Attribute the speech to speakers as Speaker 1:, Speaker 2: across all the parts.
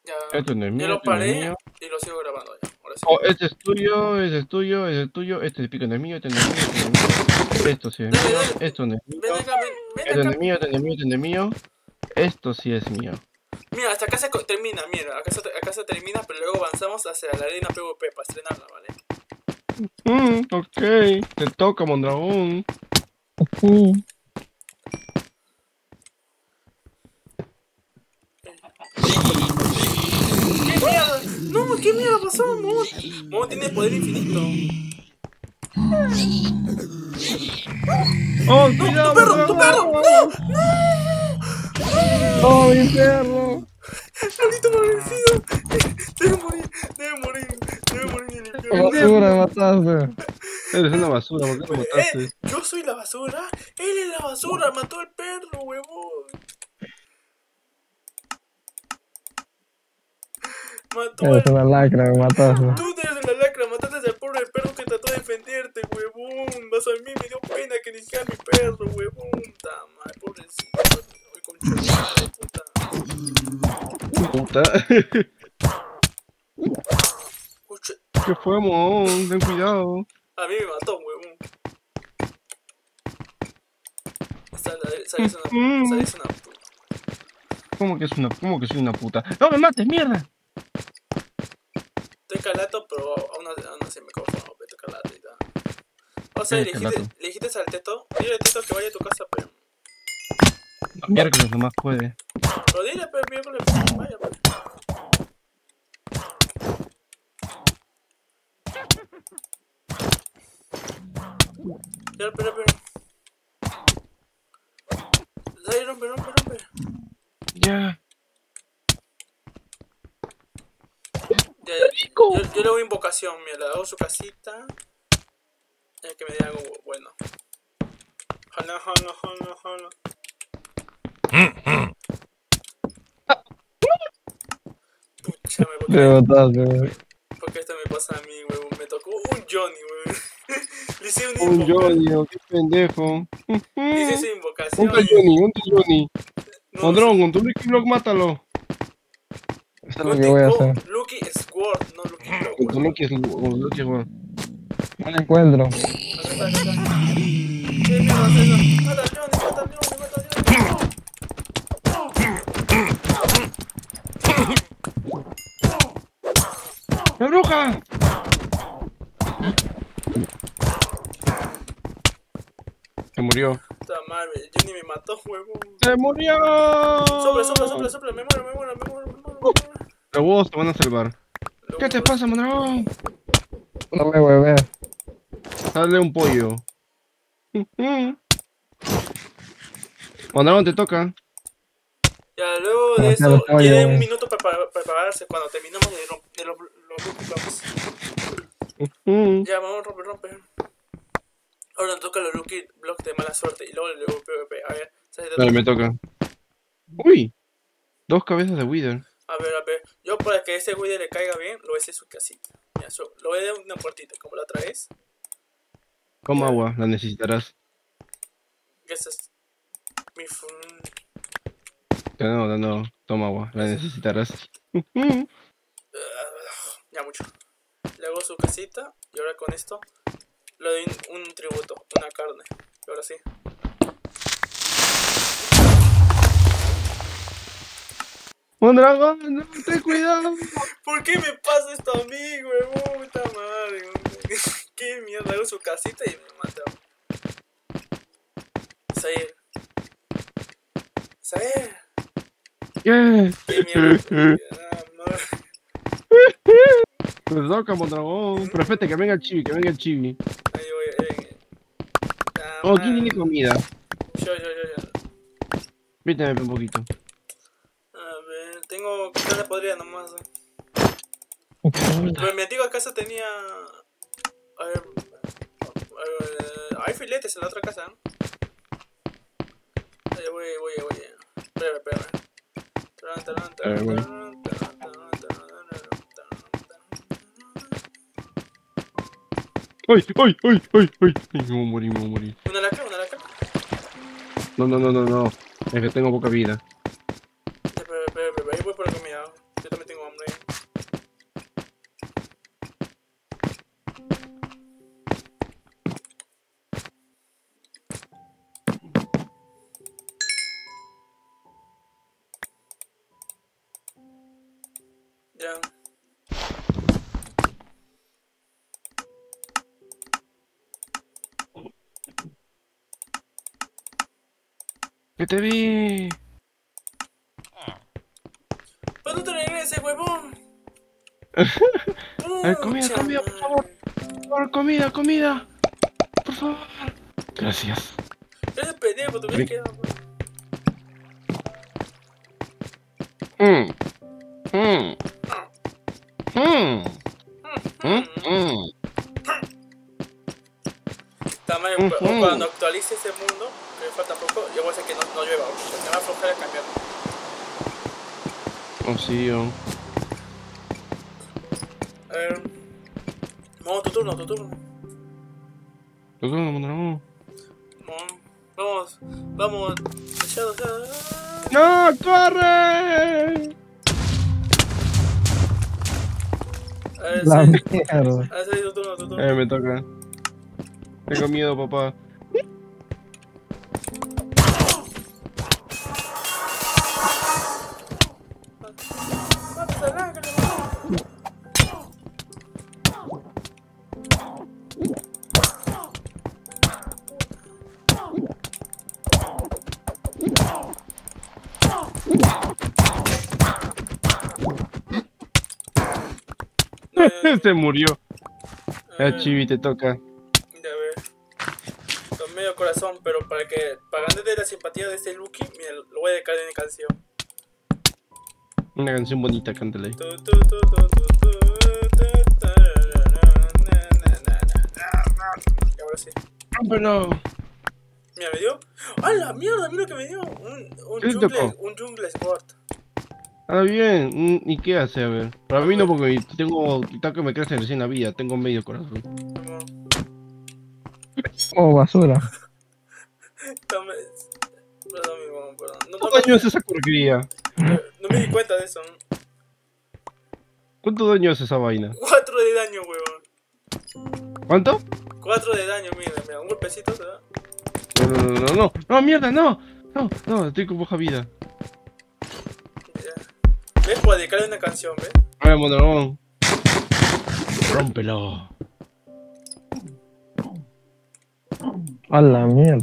Speaker 1: Ya,
Speaker 2: Esto no es mío,
Speaker 1: yo lo
Speaker 2: esto no es
Speaker 1: paré
Speaker 2: mío.
Speaker 1: y lo sigo grabando ya. Ahora sí.
Speaker 2: Oh, este es tuyo, este es tuyo, este es tuyo, este pico no es mío, este no es mío, este no es mío. Esto sí es
Speaker 1: Dale,
Speaker 2: mío,
Speaker 1: dale.
Speaker 2: esto no es mío.
Speaker 1: Ven acá, ven
Speaker 2: Este no
Speaker 1: acá.
Speaker 2: es mío, este no es mío, este no es mío. Esto sí es mío.
Speaker 1: Mira, hasta acá se termina, mira, acá se termina, pero luego avanzamos hacia la arena PvP para estrenarla, ¿vale?
Speaker 2: Ok, te toca, Mondragón.
Speaker 1: ¿Qué mierda? No, ¿qué mierda pasó? Momo tiene poder infinito.
Speaker 2: ¡Oh,
Speaker 1: ¡No! ¡Tu
Speaker 2: cuidado,
Speaker 1: perro! ¡Tu perro! ¡No!
Speaker 2: Mondragón!
Speaker 1: ¡No!
Speaker 2: ¡Oh, mi perro!
Speaker 1: ¡Maldito malvencido! Debe morir, debe morir, debe morir el infierno.
Speaker 2: Basura, me mataste. Eres una basura, ¿por qué lo mataste?
Speaker 1: Yo soy la basura. Él es la basura. Mató al perro, huevón. Mató
Speaker 3: Eres
Speaker 1: al...
Speaker 3: una lacra, me mataste.
Speaker 1: Tú eres la lacra. Mataste al pobre perro que trató de defenderte, huevón. Vas a mí, me dio pena que ni siquiera mi perro, huevón. Puta madre, pobrecito. Uy, concha de puta.
Speaker 2: Puta.
Speaker 1: Concha.
Speaker 2: ¿Qué fue, mon? Ten cuidado.
Speaker 1: A mí me mató, huevón. Salís una puta.
Speaker 2: ¿Cómo que soy una puta? ¡No me mates, mierda!
Speaker 1: Estoy calato, pero aún así me causa vete calato y tal. O sea, le dijiste al teto. Dile al teto que vaya a tu casa, pero.
Speaker 2: Miércoles nomás puede.
Speaker 1: Pero dile, pero miércoles vaya, pues. Ya, pero. Dale, rompe.
Speaker 2: Ya.
Speaker 1: Yo le hago invocación, mira, le hago su casita. Ya que me diga algo bueno. Jala. Pucha,
Speaker 3: Me mataste, güey.
Speaker 1: porque esto me pasa a mí, huevón. Me tocó un Johnny, huevón. Le hice una
Speaker 2: Un
Speaker 1: invocación.
Speaker 2: Johnny, qué pendejo.
Speaker 1: Le hice su
Speaker 2: Un
Speaker 1: invocación.
Speaker 2: Johnny.
Speaker 1: No,
Speaker 2: Mondrón, con tu Lucky Block mátalo.
Speaker 3: Eso es lo que voy a hacer.
Speaker 1: Lucky Squad, no Lucky Block,
Speaker 2: Con tu
Speaker 1: huevón.
Speaker 2: Lucky Block.
Speaker 3: No la encuentro.
Speaker 1: Acá está. ¿Qué mierda es eso? Mata al Johnny.
Speaker 2: ¡La bruja! Se murió.
Speaker 1: Puta madre, Johnny me mató, huevón.
Speaker 2: ¡Se murió!
Speaker 1: Sopla, me muero.
Speaker 2: Los huevos te van a salvar. ¿Qué te pasa, Mondragón?
Speaker 3: No me hueve.
Speaker 2: Dale un pollo. Mondragón, te toca.
Speaker 1: Ya, luego de eso, tiene un minuto para prepararse cuando terminamos de los blocks. Ya, vamos, rompe. Ahora nos toca los Lucky Blocks de mala suerte y luego PvP. A ver,
Speaker 2: Dale, me toca. Uy, 2 cabezas de Wither.
Speaker 1: A ver. Yo para que ese Wither le caiga bien, lo voy a hacer su casita. Mira, lo voy a dar una puertita, como la otra vez.
Speaker 2: Como agua, la necesitarás.
Speaker 1: Esa es mi
Speaker 2: No, toma agua, la necesitarás.
Speaker 1: ya mucho. Le hago su casita y ahora con esto le doy un tributo, una carne. Y ahora sí.
Speaker 2: Mondragón, no, ten cuidado.
Speaker 1: ¿Por qué me pasa esto a mí, huevón? Puta madre, qué mierda, hago su casita y me mata. Saber.
Speaker 2: ¿Qué?
Speaker 1: Qué mierda.
Speaker 2: Te toca, Mondragón. Pero espérate, que venga el chibi,
Speaker 1: Ahí voy.
Speaker 2: Oh, ¿quién tiene comida?
Speaker 1: Yo.
Speaker 2: Vítame un poquito.
Speaker 1: A ver, tengo carne podrida nomás. Pero mi antigua casa tenía... A ver... hay filetes en la otra casa, ¿no? Ahí voy. Espera.
Speaker 2: ¡Ay! Me voy a morir.
Speaker 1: Una lacra.
Speaker 2: No. Es que tengo poca vida.
Speaker 1: Espera, ahí voy por la comida. Yo también tengo Ya.
Speaker 2: ¡Que te vi!
Speaker 1: Pues no te regreses, huevón.
Speaker 2: A ver, comida, comida, por favor. Por favor, comida, comida. Por favor. Gracias.
Speaker 1: Eres pendejo, te hubieras quedado.
Speaker 2: Mm. Mm. Mm. Mm.
Speaker 1: También, cuando actualice ese mundo, que me falta poco, yo voy a hacer que no llueva, porque me va a aflojar el cambiar.
Speaker 2: Oh, sí, oh.
Speaker 1: A ver. No, tu turno, tu turno.
Speaker 2: No.
Speaker 1: Vamos, vamos.
Speaker 2: ¡No, corre!
Speaker 1: A ver,
Speaker 3: La
Speaker 1: sí.
Speaker 3: mierda.
Speaker 1: A ver, sí, tu turno.
Speaker 2: Me toca. Tengo miedo, papá. Se murió. Chibi, te toca.
Speaker 1: Ya ver. Con medio corazón, pero para ganarle la simpatía de este Lucky, mira, lo voy a dedicar en canción.
Speaker 2: Una canción bonita, cántale.
Speaker 1: Y ahora sí.
Speaker 2: ¡Rómpelo!
Speaker 1: Mira, me dio. ¡Ah, la mierda! Mira lo que me dio. Un jungle sport.
Speaker 2: Ah, bien. ¿Y qué hace? A ver. Para mí no, porque tengo que me crece recién la vida. Tengo medio corazón.
Speaker 3: Oh, basura.
Speaker 1: Perdón, mi mamá, perdón.
Speaker 2: ¿Cuánto daño hace esa porquería?
Speaker 1: No me di cuenta de eso.
Speaker 2: ¿Cuánto daño hace esa vaina?
Speaker 1: 4 de daño, huevón.
Speaker 2: ¿Cuánto?
Speaker 1: 4 de daño, mira, un golpecito te da.
Speaker 2: No, mierda, no, estoy con poca vida.
Speaker 1: Ya. ¿Ves? Puedo dedicarle una canción, ¿ves?
Speaker 2: A ver, Mondragón. Rómpelo.
Speaker 3: A la mierda.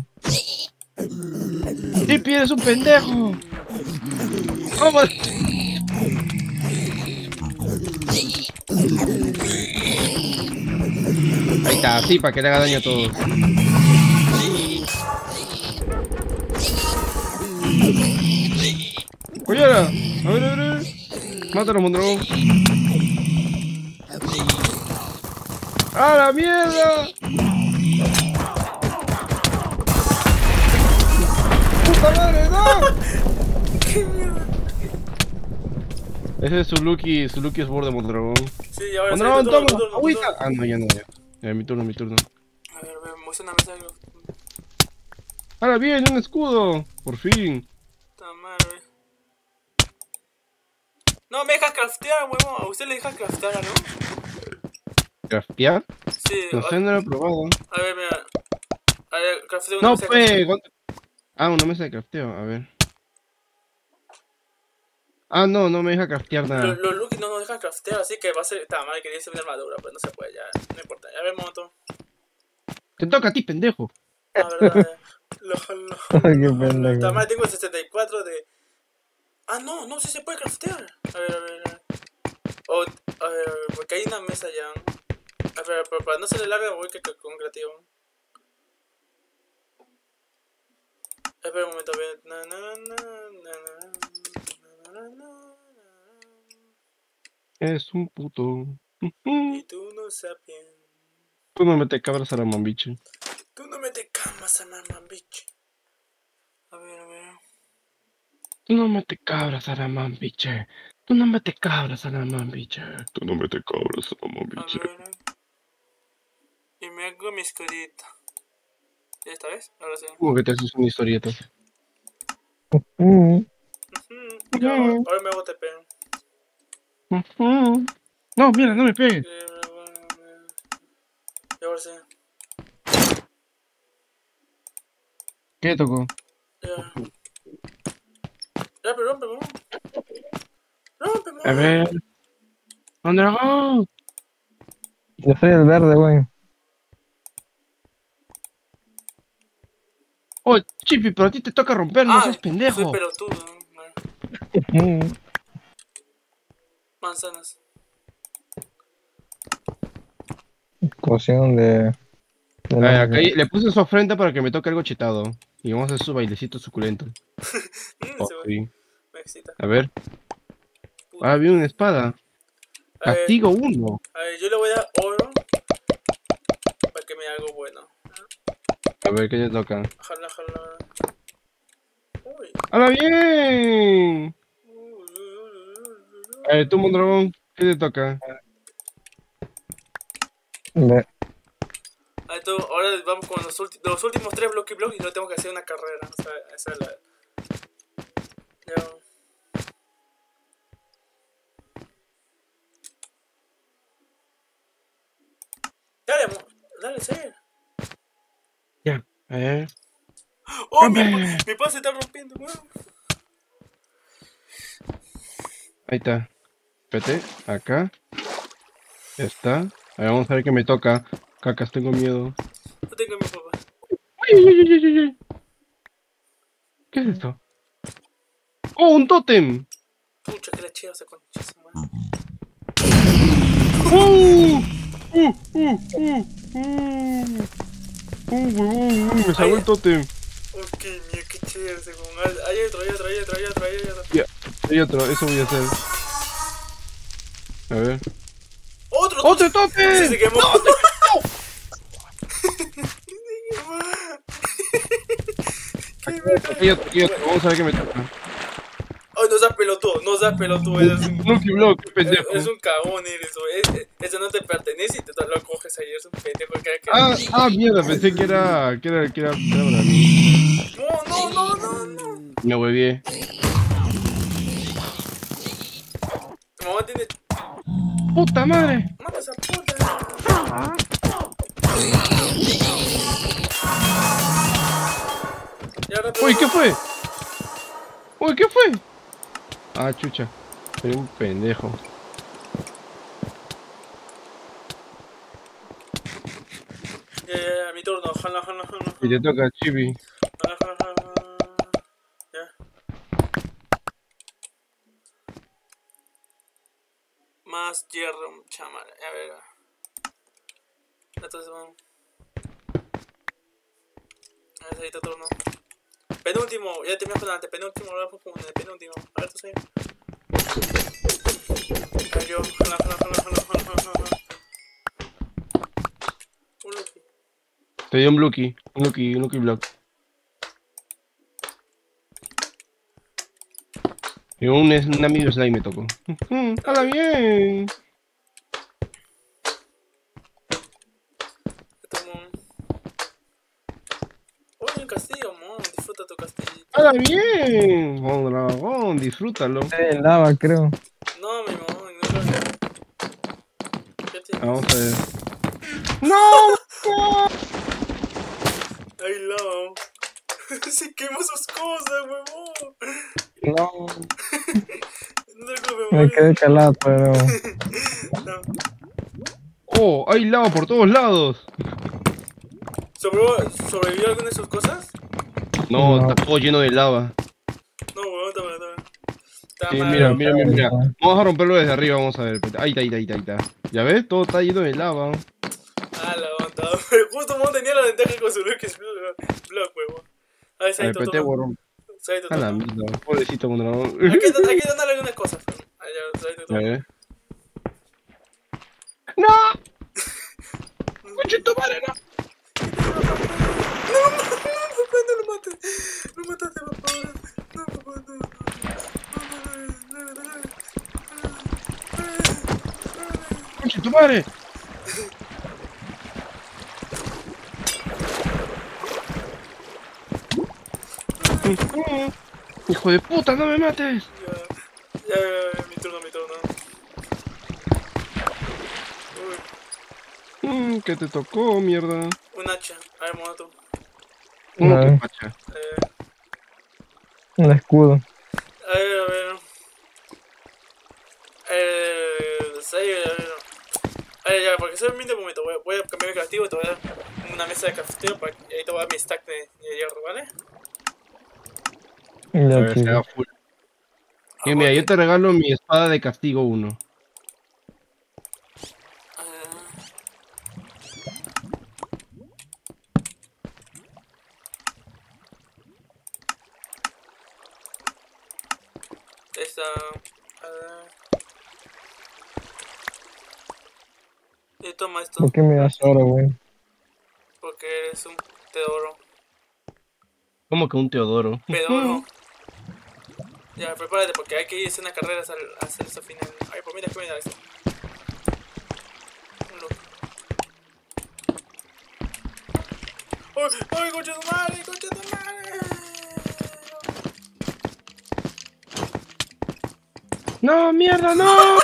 Speaker 2: ¡Tipi, eres un pendejo! ¡Vamos! Ahí está, sí, para que le haga daño a todos. ¡Cuidado! A ver. Mátalo, Mondragón. ¡A la mierda! ¡Puta madre, no!
Speaker 1: ¡Qué mierda!
Speaker 2: Ese es su Lucky Sword de Mondragón.
Speaker 1: Sí, ahora
Speaker 2: Mondragón,
Speaker 1: sí,
Speaker 2: toma,
Speaker 1: tu turno.
Speaker 2: agüita. Ah, no, ya. Ya, mi turno.
Speaker 1: A ver, me muestra una mesa.
Speaker 2: Ahora bien, un escudo. Por fin.
Speaker 1: Puta madre. No me dejas craftear, huevón. A usted le dejas craftear, ¿no?
Speaker 2: ¿Craftear?
Speaker 1: Sí.
Speaker 2: No sé, no lo he probado.
Speaker 1: A ver, mira. A ver, crafteo una
Speaker 2: No,
Speaker 1: mesa.
Speaker 2: pues. Una mesa de crafteo, a ver. Ah, no me deja craftear nada.
Speaker 1: Los Lucky no nos dejan craftear, así que va a ser. Está mal, quería hacer una armadura, pero no se puede, ya. No importa. Ya ver, moto.
Speaker 2: Te toca a ti, pendejo.
Speaker 1: Ah, verdad.
Speaker 3: Qué pendejo.
Speaker 1: Está mal, tengo el 64 de. Ah, no, sí se puede craftear. A ver. A ver, porque hay una mesa ya. A ver, pero para no se le larga, voy con creativo. Espera un momento, a ver.
Speaker 2: Es un puto.
Speaker 1: Y tú no sapiens.
Speaker 2: Tú no metes cabras a la mambiche.
Speaker 1: Tú no me te camas a mamá, bitch. A ver.
Speaker 2: Tú no metes cabras a la mambiche. Tú no metes cabras a la mambiche. Tú no metes cabras a la mambiche.
Speaker 1: A ver. Y me hago mi escudito. ¿Ya esta vez? Ahora sí.
Speaker 2: ¿Cómo que te haces una historieta?
Speaker 1: Ya, ahora me hago TP.
Speaker 2: No, mira, no me pegues.
Speaker 1: Y ahora sí.
Speaker 2: ¿Qué tocó?
Speaker 1: Ya, pero rompe,
Speaker 2: A ver. ¡Mondragón!
Speaker 3: Yo soy el verde, güey.
Speaker 2: Oh, Chippy, pero a ti te toca romper, no seas
Speaker 1: Soy
Speaker 2: pendejo.
Speaker 1: pelotudo. Vale.
Speaker 3: Mm.
Speaker 1: Manzanas.
Speaker 3: Cocción de
Speaker 2: Acá
Speaker 3: mango.
Speaker 2: le puse su ofrenda para que me toque algo chetado. Y vamos a hacer su bailecito suculento. Oh,
Speaker 1: Se
Speaker 2: sí.
Speaker 1: me excita.
Speaker 2: A ver.
Speaker 1: Puta.
Speaker 2: Ah, vi una espada.
Speaker 1: A ver,
Speaker 2: Castigo 1.
Speaker 1: yo le voy a dar oro para que me haga algo bueno.
Speaker 2: A ver, ¿qué te toca?
Speaker 1: Jala, jala. Uy.
Speaker 2: ¡Hala bien! A ver, tú, Mondragón, ¿qué te toca?
Speaker 3: Ve.
Speaker 1: Ahora vamos con los últimos 3 bloques y no tengo que hacer una carrera. O sea, esa es la. Ya. Dale, dale, sé.
Speaker 2: Ya, a ver.
Speaker 1: ¡Oh,
Speaker 2: ¡Rompe!
Speaker 1: mi pan se está rompiendo, weón!
Speaker 2: Ahí está. Espérate, acá. Ya está. A ver, vamos a ver qué me toca. Cacas, tengo miedo.
Speaker 1: No tengo mi papá.
Speaker 2: ¡Ay, ay, ay, ay, ay! ¿Qué es esto? ¡Oh, un tótem!
Speaker 1: Pucha, que la chiva se concha, su madre.
Speaker 2: ¡Uh! Me salvó el tótem.
Speaker 1: Ok, mira, qué chévere, según. Hay otro.
Speaker 2: Ya, hay otro, eso voy a hacer. A ver.
Speaker 1: ¡Otro!
Speaker 2: ¡Otro
Speaker 1: Sí,
Speaker 2: tótem!
Speaker 1: se quemó.
Speaker 2: Aquí hay otro, vamos a ver qué me toca.
Speaker 1: Ay, no seas pelotudo, eres un...
Speaker 2: Lucky Block, qué pendejo.
Speaker 1: Es un cagón, eres. Eso no te pertenece y te lo coges ahí, eres un pendejo.
Speaker 2: Mierda, pensé que era para mí.
Speaker 1: No.
Speaker 2: Me huevié.
Speaker 1: Tu mamá tiene...
Speaker 2: ¡Puta madre!
Speaker 1: Mata a esa puta. Y ahora
Speaker 2: Uy, ¿qué fue? Uy, ¿qué fue? Ah, chucha. Soy un pendejo.
Speaker 1: Ya, mi turno. Jala.
Speaker 2: Y te toca, Chibi.
Speaker 1: Jala. Ya. Más hierro, chamar. A ver. Entonces vamos. A ver, ahí tu turno. Penúltimo, ya terminas con el antepenúltimo, ahora vamos con el penúltimo. A ver, tú sí. A ver, yo. Jala. Un Lucky.
Speaker 2: Te dio un Lucky Block. Y un amigo slime me tocó. ¡Hala bien!
Speaker 1: Uy, un castillo, mon. Disfruta tu castillo.
Speaker 2: ¡Hala bien! Mondragón, disfrútalo.
Speaker 3: Lava, creo.
Speaker 1: No, mi mamá, no creo que. ¿Qué tienes?
Speaker 2: Vamos a ver. ¡No!
Speaker 1: Ay, lava. Se quema sus cosas, huevón.
Speaker 3: No,
Speaker 1: No sé cómo
Speaker 3: me quedé calado, pero.
Speaker 1: No.
Speaker 2: ¡Oh! ¡Hay lava por todos lados!
Speaker 1: ¿Sobrevivió alguna de sus cosas?
Speaker 2: No,
Speaker 3: No.
Speaker 2: está todo lleno de lava.
Speaker 1: No, huevón, está
Speaker 2: Sí,
Speaker 1: mal.
Speaker 2: mira. Vamos a romperlo desde arriba, vamos a ver. Ahí está. ¿Ya ves? Todo está lleno de lava.
Speaker 1: Ah, la onda. Pero justo Mon tenía la ventaja con su block, huevón. A ver,
Speaker 2: A ver, pete, borrón. A la
Speaker 1: turno.
Speaker 2: mierda, pobrecito Mondragón.
Speaker 1: Hay que darle algunas cosas. Allá, Sai tu
Speaker 2: A
Speaker 1: turno.
Speaker 2: ver. ¡No! ¡Coche tu madre, no!
Speaker 1: No lo mates. No mataste, papá. No, papá, no.
Speaker 2: ¡Coche tu madre! ¡Hijo de puta, no me mates!
Speaker 1: Ya, mi turno. Uy,
Speaker 2: ¿Qué te tocó, mierda?
Speaker 1: un hacha. A ver, mono tú.
Speaker 2: ¿Qué pacha?
Speaker 3: Un escudo.
Speaker 1: A ver. 6. A ver, ya, porque soy un de momento. Voy a cambiar mi castigo y te voy a dar una mesa de cafetero para que ahí te voy a dar mi stack de hierro, ¿vale?
Speaker 2: A
Speaker 3: Ya,
Speaker 2: ver, se haga
Speaker 3: chico.
Speaker 2: full. Y mira, yo te regalo mi espada de castigo 1.
Speaker 1: Esta. Y toma esto.
Speaker 3: ¿Por qué me das ahora, güey?
Speaker 1: Porque eres un Teodoro.
Speaker 2: ¿Cómo que un Teodoro?
Speaker 1: Pedoro. Ya, prepárate porque hay que irse una carrera hasta el final. Ay, pues mira que mira eso. Un look. ¡Ay, ay, concha de tu madre! ¡Concha de tu madre!
Speaker 2: ¡No, mierda, no!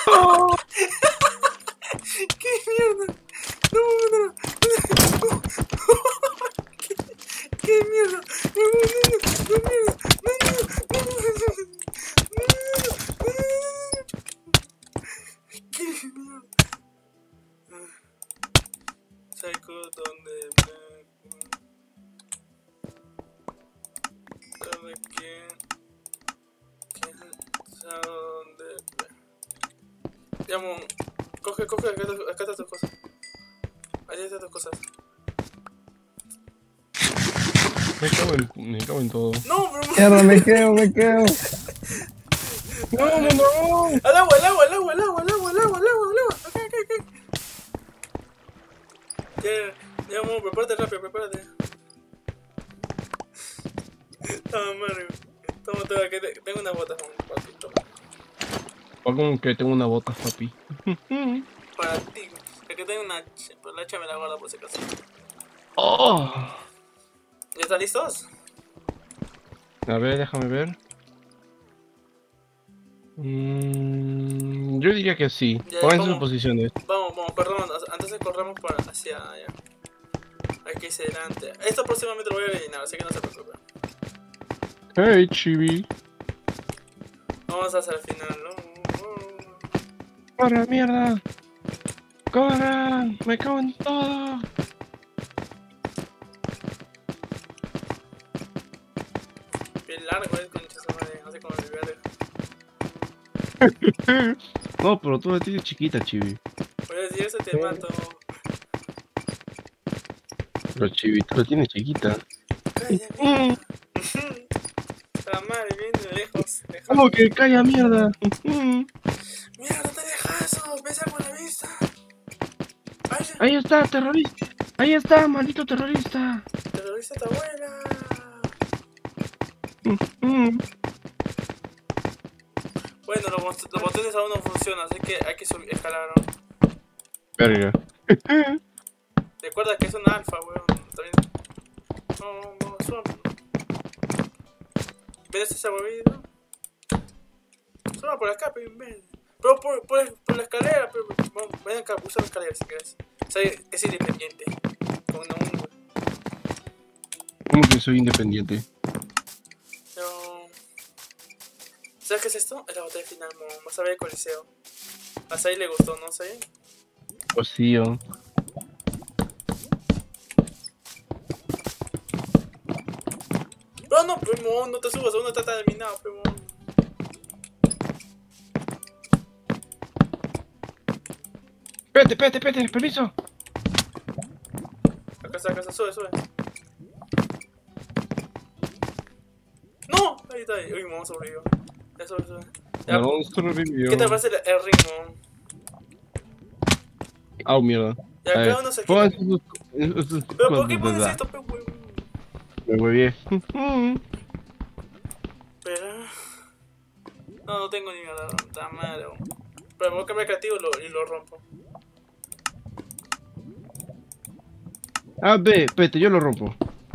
Speaker 1: ¡Qué mierda! ¡No, no, no! ¡Qué mierda! ¡No, no, mierda! ¡No, ¡qué mierda! Psycho, ¿dónde? ¿Sabe quién? ¿Quién sabe dónde? Llamo. Coge, acá están tus cosas. Allá están tus cosas.
Speaker 2: Me cago en todo.
Speaker 1: No, pero.
Speaker 3: Mierda, me quedo.
Speaker 2: ¡No, no, no!
Speaker 1: ¡Al agua! Ok. Ya, vamos, prepárate rápido, prepárate. Toma, Mario. Toma, que tengo una bota, papi, toma.
Speaker 2: Como que tengo una bota, papi.
Speaker 1: Para ti. Aquí tengo una hacha, pero la hacha me la guardo por si acaso.
Speaker 2: ¡Oh!
Speaker 1: ¿Ya están listos?
Speaker 2: A ver, déjame ver. Yo diría que sí.
Speaker 1: Ya,
Speaker 2: Pónganse
Speaker 1: vamos.
Speaker 2: sus posiciones.
Speaker 1: Vamos, perdón, antes corramos para hacia allá. Hay que irse delante. Esto próximamente lo voy a rellenar, así que no se preocupen.
Speaker 2: Hey, chibi.
Speaker 1: Vamos hacia el final, ¿no?
Speaker 2: ¡Corran, mierda! ¡Corran! ¡Me cago en todo!
Speaker 1: Bien largo, concha su madre, no sé cómo olvidar.
Speaker 2: No, pero tú la tienes chiquita, chibi.
Speaker 1: Voy a decir eso y te mato.
Speaker 2: Pero chibi, tú la tienes chiquita.
Speaker 1: Cállate. La madre viene de lejos.
Speaker 2: ¿Cómo que calla, mierda?
Speaker 1: Mira, no te dejas, besa con la vista. Ay,
Speaker 2: Ahí está, terrorista. Ahí está, maldito terrorista.
Speaker 1: terrorista tu abuela. Bueno, los botones aún no funcionan, así que hay que escalar, ¿no?
Speaker 2: Verga.
Speaker 1: Recuerda que es un alfa, weón. También. No, suave. ¿Ves esa huevita? Solo por acá, pero ven. Pero por la escalera, pero ven acá, usa la escalera si quieres. O sea, es independiente. Con un.
Speaker 2: ¿Cómo que soy independiente?
Speaker 1: Pero. ¿Sabes qué es esto? Es la batalla final, vas a ver el Coliseo. A Sai le gustó, ¿no? Sai.
Speaker 2: Pues sí, yo.
Speaker 1: Pero no, pero no te subas, aún no está terminado, pero.
Speaker 2: Espérate, permiso.
Speaker 1: Acá, sube. ¡No! Ahí está, uy, me vamos a sobrevivió. Ya sube. Ya,
Speaker 2: No, sobrevivió.
Speaker 1: ¿qué te parece el ritmo?
Speaker 2: Ah, mierda.
Speaker 1: Y acá uno se quita.
Speaker 2: Pónganse sus
Speaker 1: ¿Pero por qué
Speaker 2: cosas,
Speaker 1: pones
Speaker 2: ¿verdad?
Speaker 1: esto, pe huevón?
Speaker 2: Me huevié.
Speaker 1: Pero. No tengo ni nada, está mal. Pero voy a cambiar creativo y lo rompo.
Speaker 2: Ah, vete, yo lo rompo.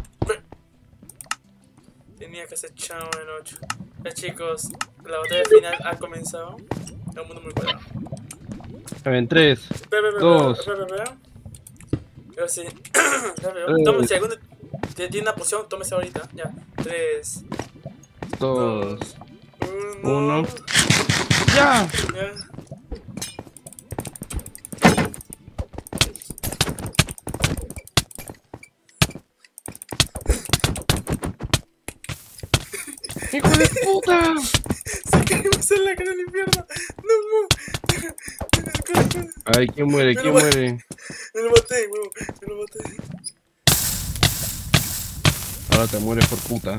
Speaker 1: Tenía que ser chavo en el 8. Ya chicos, la batalla final ha comenzado. Es un mundo muy cuadrado.
Speaker 2: En 3,
Speaker 1: Espera.
Speaker 2: 2.
Speaker 1: Yo sí. Tome, si alguno tiene una poción, tómese ahorita. Ya. 3,
Speaker 2: 2,
Speaker 1: 1.
Speaker 2: 1. ¡Ya! ¡Hijo de puta!
Speaker 1: Saquemos en la cara del infierno. No, corre.
Speaker 2: Ay, ¿quién muere? ¿Quién muere?
Speaker 1: Me lo maté, huevo. Me lo maté.
Speaker 2: Ahora te mueres por puta.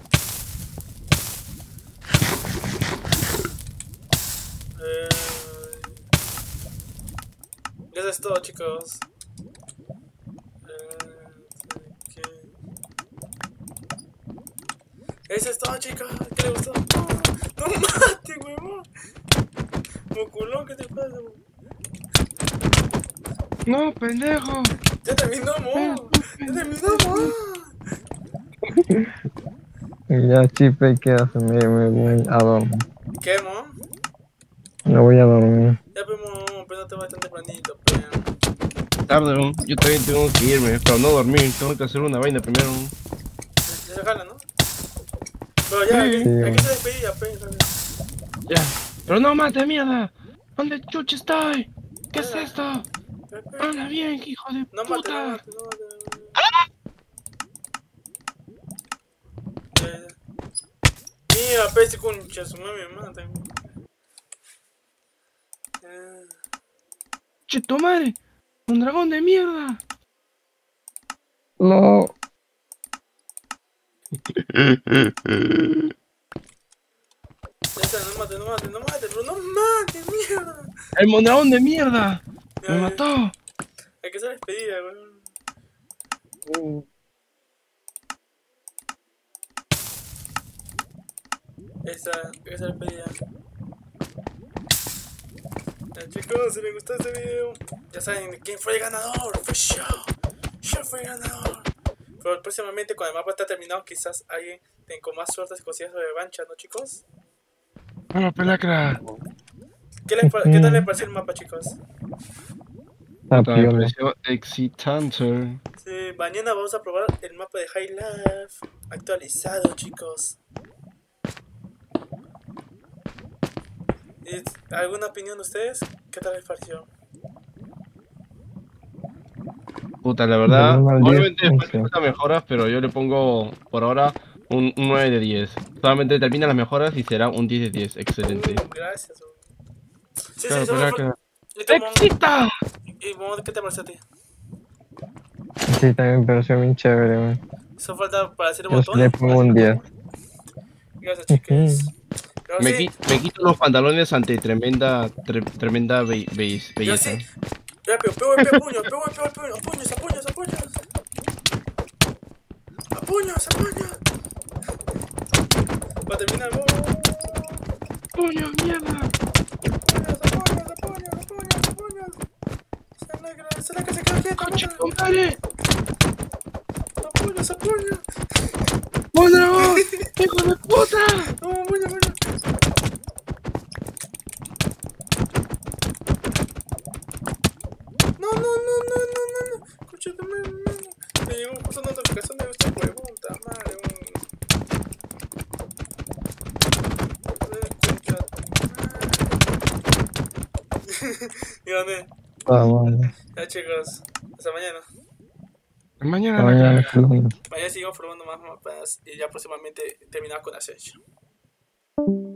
Speaker 1: Eso es todo, chicos. Eso es todo, chicos. ¿Qué le gustó? No mate, huevón. Moculón, ¿qué te pasa?
Speaker 2: No, pendejo.
Speaker 1: Ya terminamos. Ya terminamos.
Speaker 3: Ya, Chipe, ¿qué hace? Me voy a dormir.
Speaker 1: ¿Qué, mon?
Speaker 3: Me voy a dormir.
Speaker 1: Ya, pues, mon, pero no te vayas tan tempranito, pues.
Speaker 2: Tarde, ¿no? Yo también tengo que irme, pero no dormir. Tengo que hacer una vaina primero.
Speaker 1: Ya se jala, ¿no? Pero ya,
Speaker 2: Sí.
Speaker 1: hay que se despedía, pues.
Speaker 2: Ya. Pero no mate, mierda. ¿Dónde chucha estoy? ¿Qué es esto? Habla bien, hijo de
Speaker 1: No mate,
Speaker 2: puta.
Speaker 1: no mate, no mate. Mira, pese concha, su mami me mata.
Speaker 2: Che, tu madre. Un dragón de mierda.
Speaker 3: No.
Speaker 1: Ya está, no mate, no mate, no mate, bro, no mate, mierda.
Speaker 2: El mondragón de mierda.
Speaker 1: Ya,
Speaker 2: Me
Speaker 1: ya.
Speaker 2: mató.
Speaker 1: Hay que hacer despedida, weón. Esa, hay que hacer despedida. Ya, chicos, si les gustó este video, ya saben quién fue el ganador. Fue yo. Yo fui el ganador. Pero próximamente, cuando el mapa está terminado, quizás alguien tenga con más suerte y consiga su revancha, ¿no, chicos?
Speaker 2: Bueno, pelacra.
Speaker 1: ¿Qué tal les pareció el mapa, chicos?
Speaker 3: Está
Speaker 2: Me
Speaker 3: piola.
Speaker 2: pareció excitante.
Speaker 1: Sí, mañana vamos a probar el mapa de High Life actualizado, chicos. ¿Y alguna opinión de ustedes? ¿Qué tal les pareció?
Speaker 2: Puta, la verdad,
Speaker 3: Del 1 al 10,
Speaker 2: probablemente
Speaker 3: 11.
Speaker 2: faltan mejoras, pero yo le pongo por ahora un 9 de 10. Solamente termina las mejoras y será un 10 de 10. Excelente.
Speaker 1: Gracias. Sí,
Speaker 2: Claro,
Speaker 1: sí, solo
Speaker 2: pelacra.
Speaker 1: ¡Éxito! ¿Y Mon, qué te parece a ti?
Speaker 3: Sí, también me pareció bien chévere, güey.
Speaker 1: Eso falta para hacer el
Speaker 3: Yo sí
Speaker 1: botón.
Speaker 3: le pongo un 10.
Speaker 1: Gracias, chicos. Pero
Speaker 2: Me,
Speaker 1: sí,
Speaker 2: me quito los pantalones ante tremenda
Speaker 1: yo
Speaker 2: belleza.
Speaker 1: sí. Rápido, pego puños. A puños. Para terminar,
Speaker 2: ¡Coño, mierda!
Speaker 1: a puños. Se que se queda quieto.
Speaker 2: ¡Coche, compadre!
Speaker 1: A puños.
Speaker 2: ¡Mondragón! ¡Hijo de puta!
Speaker 1: No, puños. No. Escucha, me llegó justo una notificación de esta pregunta, madre. Y gané.
Speaker 3: Ah, vale.
Speaker 1: Ya, chicos. Hasta mañana.
Speaker 2: Mañana
Speaker 3: Mañana,
Speaker 2: la
Speaker 3: saludos.
Speaker 1: Mañana seguimos probando más mapas y ya próximamente terminamos con Ascension.